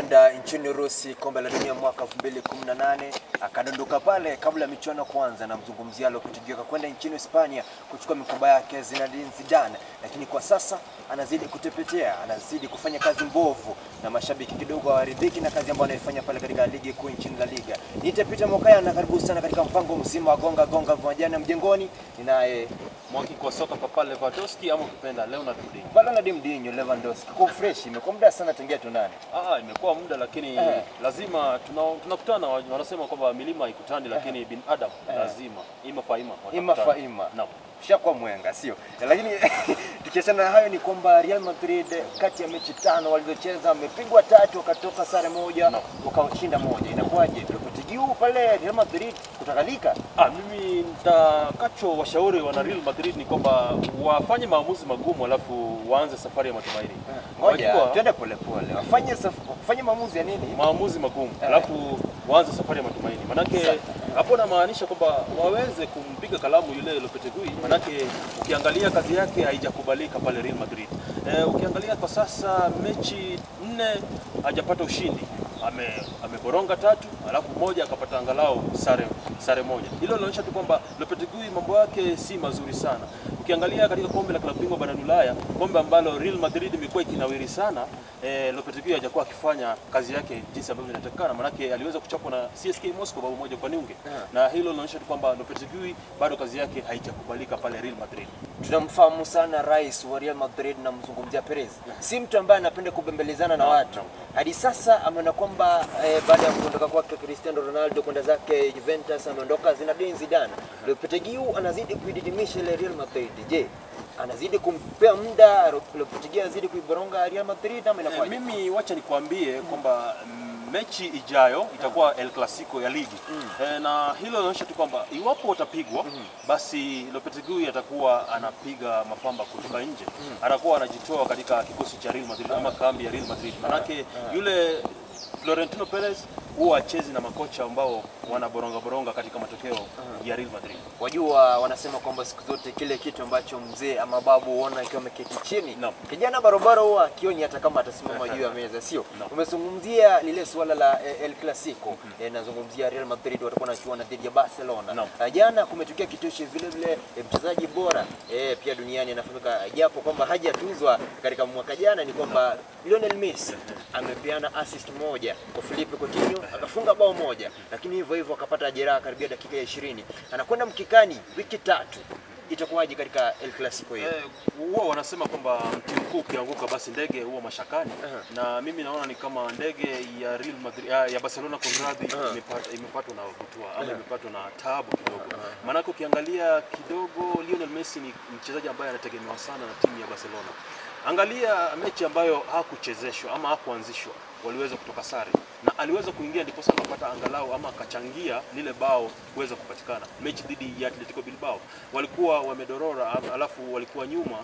alienda nchini Urusi kombe la dunia mwaka 2018, akadondoka pale kabla ya michuano kuanza, na mzungumzia aliyokutegeka kwenda nchini Hispania kuchukua mikoba yake Zinedine Zidane, lakini kwa sasa anazidi kutepetea, anazidi kufanya kazi mbovu na mashabiki kidogo hawaridhiki na kazi ambayo anaifanya pale katika ligi kuu nchini La Liga. Nitapita Mokaya na karibu sana katika mpango mzima wa gonga viwanjani mjengoni. Ninaye mwaki kwa soka Papa Lewandowski ama ukipenda Leonard Mdinho. Leonard Mdinho Lewandowski. Kwa fresh imekuwa muda sana tangia tunane. Imekuwa muda lakini lazima tunakutana, wanasema kwamba milima haikutani lakini binadamu lazima ima faima. Naam. Shakwa mwenga sio. Lakini tukiachana na hayo ni kwamba Real Madrid kati ya mechi 5 walizocheza wamepigwa 3 wakatoka sare moja wakashinda moja. Inakuwaje? Tulipotigiu pale Real Madrid kutakalika? Mimi nitakacho washauri wana Real Madrid ni kwamba wafanye maamuzi magumu alafu waanze safari ya matumaini. Ngoja twende polepole. Wafanye maamuzi ya nini? Maamuzi magumu alafu waanze safari ya matumaini. Manake hapo namaanisha kwamba waweze kumpiga kalamu yule Lopetegui, manake ukiangalia kazi yake haijakubalika pale Real Madrid. Ukiangalia kwa sasa mechi 4 hajapata ushindi. Ameboronga 3 alafu moja akapata angalau sare moja. Hilo linaonyesha tu kwamba Lopetegui mambo yake si mazuri sana. Ukiangalia katika kombe la klabu bingwa barani Ulaya, kombe ambalo Real Madrid imekuwa ikinawiri sana, Lopetegui hajakuwa akifanya kazi yake jinsi ambavyo inatakikana, manake aliweza kuchapwa na CSK Moscow bao moja kwa nunge. Na hilo linaonyesha tu kwamba Lopetegui bado kazi yake haijakubalika pale Real Madrid. Tunamfahamu sana rais wa Real Madrid na mzungumzia Perez. Si mtu ambaye anapenda kubembelezana na watu. Hadi sasa ameona kwamba baada ya kuondoka kwake Cristiano Ronaldo kwenda zake Juventus, ameondoka Zinedine Zidane. Lopetegui anazidi kuididimisha ile Real Madrid. Je, anazidi kumpea muda Lopetegui azidi kuiboronga Real Madrid ama inakuwa? Mimi wacha nikwambie kwamba mechi ijayo itakuwa El Clasico ya ligi. Na hilo linaonyesha tu kwamba iwapo watapigwa basi Lopetegui atakuwa anapiga mafamba kutoka nje. Atakuwa anajitoa katika kikosi cha Real Madrid ama kambi ya Real Madrid. Manake yule Florentino Perez huwa achezi na makocha ambao wanaboronga katika matokeo ya Real Madrid. Wajua wanasema kwamba siku zote kile kitu ambacho mzee ama babu huona akiwa ameketi chini, kijana barobaro huwa akioni hata kama atasimama juu ya meza, sio? Umezungumzia lile swala la El Clasico, nazungumzia Real Madrid watakuwa wanachuana dhidi ya Barcelona. Jana kumetokea kitoshi vile mchezaji bora pia duniani anafahamika, japo kwamba hajatuzwa katika mwaka jana, ni kwamba Lionel Messi amepeana assist moja kwa Philippe Coutinho, akafunga bao moja, lakini hivyo akapata jeraha karibia dakika ya 20. Anakwenda mkikani wiki 3. Itakuwaje katika El Clasico hii? Huwa wanasema kwamba mti mkuu ukianguka basi ndege huwa mashakani. Na mimi naona ni kama ndege ya Real Madrid ya Barcelona Conradi imepatwa na butua ama imepatwa na taabu kidogo. Maana ukiangalia kidogo Lionel Messi ni mchezaji ambaye anategemewa sana na timu ya Barcelona. Angalia mechi ambayo hakuchezeshwa ama hakuanzishwa, waliweza kutoka sare na aliweza kuingia, ndipo sasa akapata angalau ama akachangia lile bao kuweza kupatikana. Mechi dhidi ya Atletico Bilbao walikuwa wamedorora, alafu walikuwa nyuma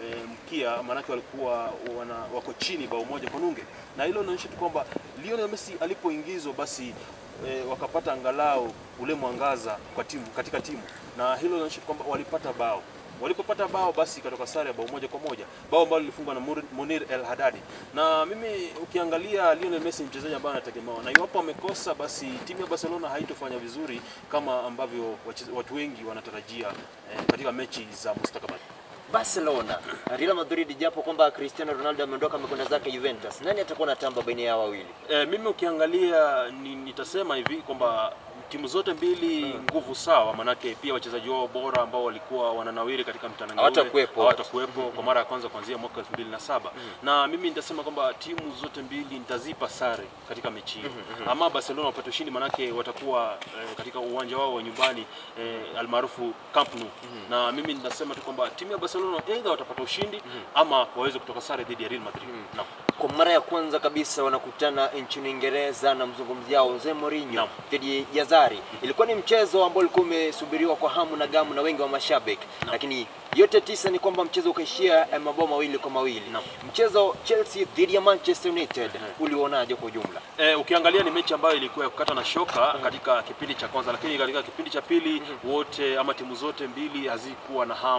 mkia, manake walikuwa wako chini bao moja kwa nunge, na hilo linaonyesha tu kwamba Lionel Messi alipoingizwa basi wakapata angalau ule mwangaza kwa timu, katika timu, na hilo linaonyesha kwamba walipata bao. Walipopata bao basi katoka sare ya bao moja kwa moja, bao ambalo lilifungwa na Munir El Haddadi. Na mimi ukiangalia Lionel Messi mchezaji ambaye anategemewa, na iwapo amekosa basi timu ya Barcelona haitofanya vizuri kama ambavyo watu wengi wanatarajia katika mechi za mustakabali. Barcelona, Real Madrid, japo kwamba Cristiano Ronaldo ameondoka amekwenda zake Juventus, nani atakuwa na tamba baina ya wawili? Mimi ukiangalia nitasema hivi kwamba timu zote mbili nguvu sawa, manake pia wachezaji wao bora ambao walikuwa wananawiri katika mtanange hawatakuepo kwa mara ya kwanza kuanzia mwaka 2007. Na mimi nitasema kwamba timu zote mbili nitazipa sare katika mechi hii. Ama Barcelona wapate ushindi, manake watakuwa katika uwanja wao wa nyumbani almaarufu Camp Nou. Na mimi nitasema tu kwamba timu ya Barcelona aidha watapata ushindi ama waweze kutoka sare dhidi ya Real Madrid. Kwa mara ya kwanza kabisa wanakutana nchini Uingereza na mzungumzia Jose Mourinho dhidi ya Zari. Ilikuwa ni mchezo ambao ulikuwa umesubiriwa kwa hamu na gamu na wengi wa mashabiki, lakini yote 9 ni kwamba mchezo ukaishia mabao 2-2. Mchezo Chelsea dhidi ya Manchester United ulionaje kwa jumla? Ukiangalia ni mechi ambayo ilikuwa ya kukata na shoka katika kipindi cha kwanza, lakini katika kipindi cha pili wote ama timu zote mbili hazikuwa na hamu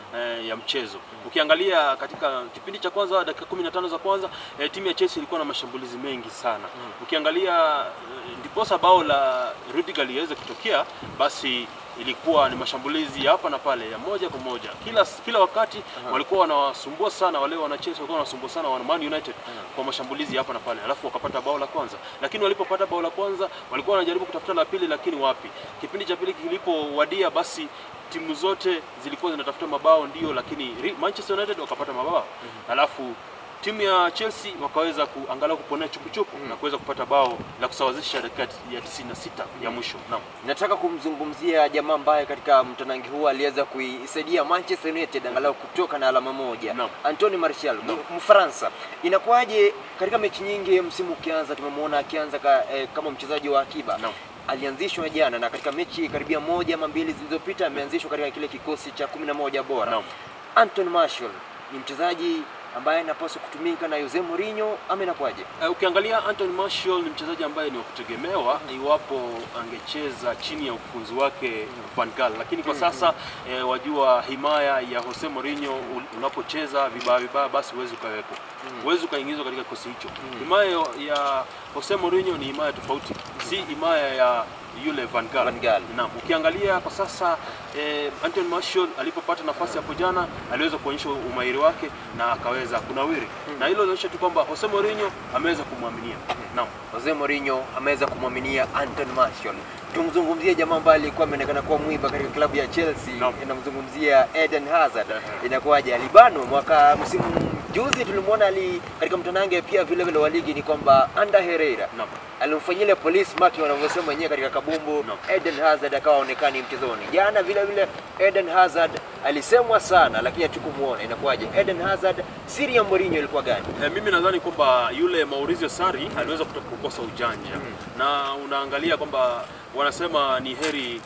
ya mchezo. Ukiangalia katika kipindi cha kwanza, dakika 15 za kwanza, timu ya Chelsea ilikuwa na mashambulizi mengi sana. Ukiangalia ndiposa bao la Rudiger liweze kutokea, basi ilikuwa ni mashambulizi hapa na pale ya moja kwa moja. Kila wakati walikuwa wanawasumbua sana wale wana Chelsea, walikuwa wanasumbua sana wana Man United kwa mashambulizi hapa na pale. Alafu wakapata bao la kwanza. Lakini walipopata bao la kwanza walikuwa wanajaribu kutafuta la pili, lakini wapi. Kipindi cha pili kilipowadia, basi timu zote zilikuwa zinatafuta mabao ndio, lakini Manchester United wakapata mabao. Alafu timu ya Chelsea wakaweza kuangalau kuponea chupuchupu na kuweza kupata bao la kusawazisha dakika ya 96 ya mwisho. Naam. Nataka kumzungumzia jamaa ambaye katika mtanangi huu aliweza kuisaidia Manchester United angalau kutoka na alama moja. Anthony Martial, Mfaransa. Inakuwaje katika mechi nyingi msimu ukianza tumemwona akianza kama mchezaji wa akiba? Alianzishwa jana na katika mechi karibia moja ama mbili zilizopita ameanzishwa katika kile kikosi cha 11 bora. Anthony Martial ni mchezaji ambaye anapaswa kutumika na Jose Mourinho ama inakuaje? Ukiangalia Anthony Martial ni mchezaji ambaye ni wa kutegemewa iwapo angecheza chini ya ukufunzi wake Van Gaal, lakini kwa sasa wajua himaya ya Jose Mourinho, unapocheza vibaya basi huwezi ukawepo. Huwezi ukaingizwa katika kikosi hicho. Himaya ya Jose Mourinho ni himaya tofauti, si himaya ya yule Van Gaal. Naam, ukiangalia kwa sasa Anthony Martial alipopata nafasi hapo jana aliweza kuonyesha umahiri wake na akaweza kunawiri. Na hilo linaonyesha tu kwamba Jose Mourinho ameweza kumwaminia. Naam, Jose Mourinho ameweza kumwaminia Anthony Martial. Tumzungumzie jamaa ambaye alikuwa ameonekana kuwa mwiba katika klabu ya Chelsea. Inamzungumzia Eden Hazard. Inakuwaje? Alibano msimu juzi tulimuona katika mtanange pia vile vile wa ligi, ni kwamba Ander Herrera alimfanyia police marking wanavyosema wenyewe katika kabumbu. Eden Hazard akaonekana mchezoni. Jana vile vile Eden Hazard alisemwa sana lakini hatukumuona. Inakuwaje? Eden Hazard, siri ya Mourinho ilikuwa gani? Mimi nadhani kwamba yule Maurizio Sarri aliweza kukosa ujanja. Na unaangalia kwamba wanasema ni heri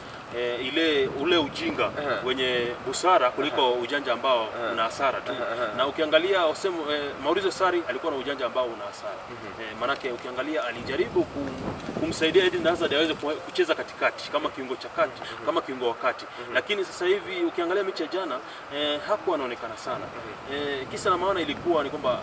ule ujinga wenye busara kuliko ujanja ambao una hasara tu. Na ukiangalia Maurizio Sarri alikuwa na ujanja ambao una hasara. Manake ukiangalia alijaribu kumsaidia Eden Hazard aweze kucheza katikati kama kiungo cha kati, kama kiungo wa kati. Lakini sasa hivi ukiangalia mechi ya jana hakuwa anaonekana sana. Kisa na maana ilikuwa ni kwamba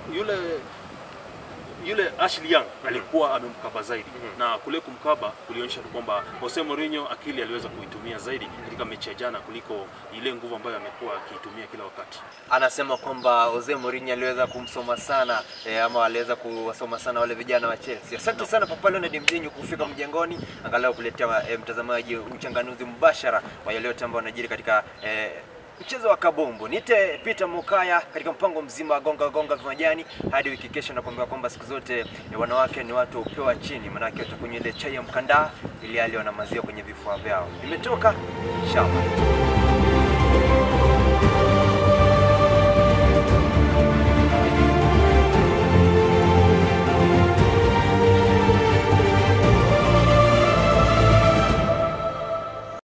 yule Ashley Young alikuwa amemkaba zaidi, na kule kumkaba kulionyesha kwamba Jose Mourinho akili aliweza kuitumia zaidi katika mechi ya jana kuliko ile nguvu ambayo amekuwa akiitumia kila wakati. Anasema kwamba Jose Mourinho aliweza kumsoma sana ama aliweza kuwasoma sana wale vijana wa Chelsea. Asante sana Papa Leonard Mzinyu kufika mjengoni angalau kuletea mtazamaji uchanganuzi mbashara wa yale yote ambayo yanajiri katika mchezo wa kabumbu. Nite Peter Mukaya katika mpango mzima wa gonga viwanjani hadi wiki kesho, na kuambia kwamba siku zote wanawake ni watu upewa chini, manake watakunywa ile chai ya mkandaa ili hali wana maziwa kwenye vifua vyao. Nimetoka Shamba.